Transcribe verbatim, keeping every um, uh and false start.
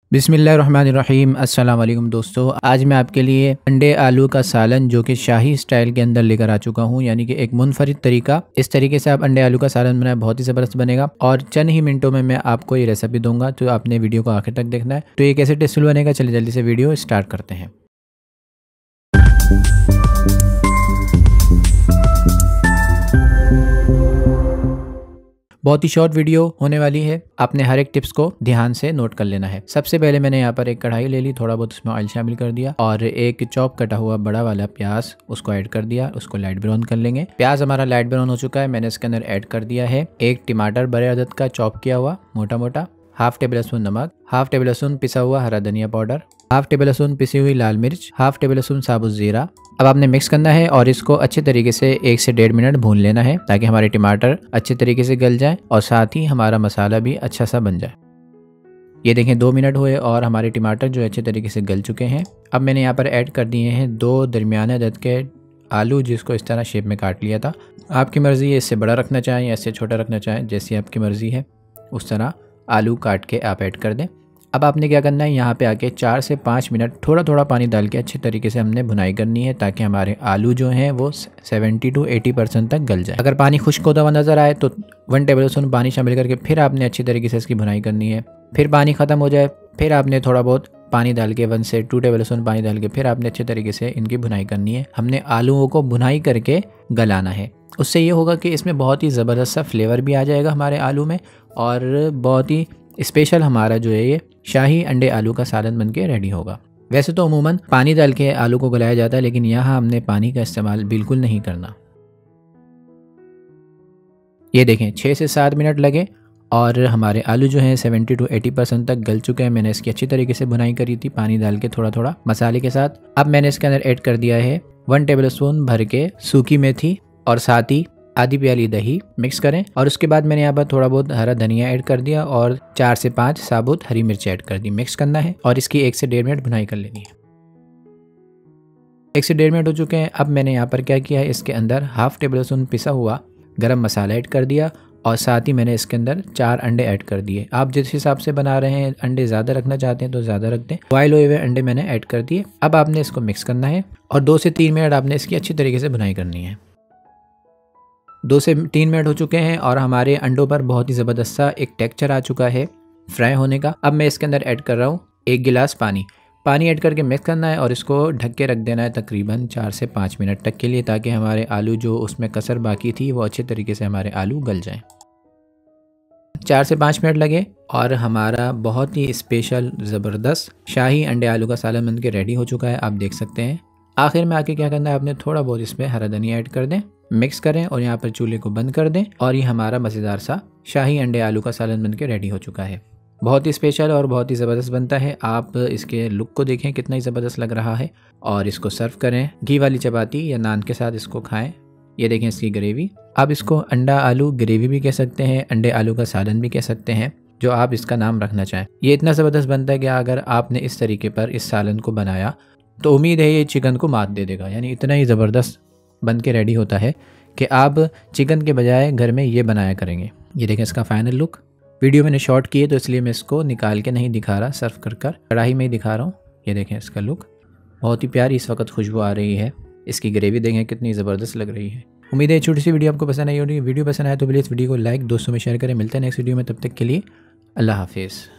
बिस्मिल्लाहिर्रहमानिर्रहीम। अस्सलाम वालेकुम दोस्तों, आज मैं आपके लिए अंडे आलू का सालन जो कि शाही स्टाइल के अंदर लेकर आ चुका हूँ, यानी कि एक मुनफरिद तरीका। इस तरीके से आप अंडे आलू का सालन बनाए, बहुत ही ज़बरदस्त बनेगा और चंद ही मिनटों में मैं आपको ये रेसिपी दूंगा, तो आपने वीडियो को आखिर तक देखना है। तो ये कैसे टेस्टफुल बनेगा, चलिए जल्दी से वीडियो स्टार्ट करते हैं। बहुत ही शॉर्ट वीडियो होने वाली है, आपने हर एक टिप्स को ध्यान से नोट कर लेना है। सबसे पहले मैंने यहाँ पर एक कढ़ाई ले ली, थोड़ा बहुत उसमें ऑयल शामिल कर दिया और एक चॉप कटा हुआ बड़ा वाला प्याज उसको ऐड कर दिया, उसको लाइट ब्राउन कर लेंगे। प्याज हमारा लाइट ब्राउन हो चुका है, मैंने इसके अंदर ऐड कर दिया है एक टमाटर बड़े अदद का चॉप किया हुआ मोटा मोटा, हाफ टेबल स्पून नमक, हाफ टेबल स्पून पिसा हुआ हरा धनिया पाउडर, हाफ टेबल स्पून पिसी हुई लाल मिर्च, हाफ टेबल स्पून साबुत जीरा। अब आपने मिक्स करना है और इसको अच्छे तरीके से एक से डेढ़ मिनट भून लेना है ताकि हमारे टमाटर अच्छे तरीके से गल जाए और साथ ही हमारा मसाला भी अच्छा सा बन जाए। ये देखें दो मिनट हुए और हमारे टमाटर जो अच्छे तरीके से गल चुके हैं। अब मैंने यहाँ पर ऐड कर दिए हैं दो दरमियाने अदद के आलू, जिसको इस तरह शेप में काट लिया था। आपकी मर्ज़ी है, इससे बड़ा रखना चाहें या इससे छोटा रखना चाहें, जैसी आपकी मर्ज़ी है उस तरह आलू काट के आप ऐड कर दें। अब आपने क्या करना है, यहाँ पे आके चार से पाँच मिनट थोड़ा थोड़ा पानी डाल के अच्छे तरीके से हमने भुनाई करनी है ताकि हमारे आलू जो हैं वो सत्तर टू अस्सी परसेंट तक गल जाए। अगर पानी खुश्क होता हुआ नज़र आए तो वन टेबल स्पून पानी शामिल करके फिर आपने अच्छी तरीके से इसकी भुनाई करनी है। फिर पानी ख़त्म हो जाए, फिर आपने थोड़ा बहुत पानी डाल के वन से टू टेबल स्पून पानी डाल के फिर आपने अच्छे तरीके से इनकी भुनाई करनी है। हमने आलूओं को भुनाई करके गलाना है। उससे ये होगा कि इसमें बहुत ही ज़बरदस्त सा फ्लेवर भी आ जाएगा हमारे आलू में और बहुत ही स्पेशल हमारा जो है ये शाही अंडे आलू का सालन बनके रेडी होगा। वैसे तो अमूमन पानी डाल के आलू को गलाया जाता है, लेकिन यहाँ हमने पानी का इस्तेमाल बिल्कुल नहीं करना। ये देखें छः से सात मिनट लगे और हमारे आलू जो हैं सत्तर टू अस्सी परसेंट तक गल चुके हैं। मैंने इसकी अच्छी तरीके से भुनाई करी थी पानी डाल के थोड़ा थोड़ा मसाले के साथ। अब मैंने इसके अंदर ऐड कर दिया है वन टेबल स्पून भर के सूखी मेथी और साथ ही आधी प्याली दही। मिक्स करें और उसके बाद मैंने यहाँ पर थोड़ा बहुत हरा धनिया ऐड कर दिया और चार से पाँच साबुत हरी मिर्च ऐड कर दी। मिक्स करना है और इसकी एक से डेढ़ मिनट भुनाई कर लेनी है। एक से डेढ़ मिनट हो चुके हैं। अब मैंने यहाँ पर क्या किया है, इसके अंदर हाफ टेबल स्पून पिसा हुआ गरम मसाला ऐड कर दिया और साथ ही मैंने इसके अंदर चार अंडे ऐड कर दिए। आप जिस हिसाब से बना रहे हैं, अंडे ज़्यादा रखना चाहते हैं तो ज़्यादा रख दें। बॉयल हुए हुए अंडे मैंने ऐड कर दिए। अब आपने इसको मिक्स करना है और दो से तीन मिनट आपने इसकी अच्छी तरीके से भुनाई करनी है। दो से तीन मिनट हो चुके हैं और हमारे अंडों पर बहुत ही ज़बरदस्त सा एक टेक्सचर आ चुका है फ्राई होने का। अब मैं इसके अंदर ऐड कर रहा हूँ एक गिलास पानी। पानी ऐड करके मिक्स करना है और इसको ढक के रख देना है तकरीबन चार से पाँच मिनट तक के लिए, ताकि हमारे आलू जो उसमें कसर बाकी थी वो अच्छे तरीके से हमारे आलू गल जाएं। चार से पाँच मिनट लगे और हमारा बहुत ही स्पेशल ज़बरदस्त शाही अंडे आलू का सालन बन के रेडी हो चुका है। आप देख सकते हैं। आखिर में आके क्या करना है, आपने थोड़ा बहुत इसमें हरा धनिया ऐड कर दें, मिक्स करें और यहाँ पर चूल्हे को बंद कर दें और ये हमारा मज़ेदार सा शाही अंडे आलू का सालन बनके रेडी हो चुका है। बहुत ही स्पेशल और बहुत ही ज़बरदस्त बनता है। आप इसके लुक को देखें कितना ही ज़बरदस्त लग रहा है और इसको सर्व करें घी वाली चपाती या नान के साथ इसको खाएं। ये देखें इसकी ग्रेवी, आप इसको अंडा आलू ग्रेवी भी कह सकते हैं, अंडे आलू का सालन भी कह सकते हैं, जो आप इसका नाम रखना चाहें। ये इतना ज़बरदस्त बनता है कि अगर आपने इस तरीके पर इस सालन को बनाया तो उम्मीद है ये चिकन को मात दे देगा। यानी इतना ही ज़बरदस्त बन के रेडी होता है कि आप चिकन के बजाय घर में ये बनाया करेंगे। ये देखें इसका फाइनल लुक। वीडियो मैंने शॉर्ट की है तो इसलिए मैं इसको निकाल के नहीं दिखा रहा, सर्व कर कर कढ़ाई में ही दिखा रहा हूँ। ये देखें इसका लुक, बहुत ही प्यारी इस वक्त खुशबू आ रही है। इसकी ग्रेवी देखें कितनी ज़बरदस्त लग रही है। उम्मीद है छोटी सी वीडियो आपको पसंद आई होगी। वीडियो पसंद आए तो प्लीज़ वीडियो को लाइक, दोस्तों में शेयर करें। मिलते हैं नेक्स्ट वीडियो में, तब तक के लिए अल्लाह हाफिज़।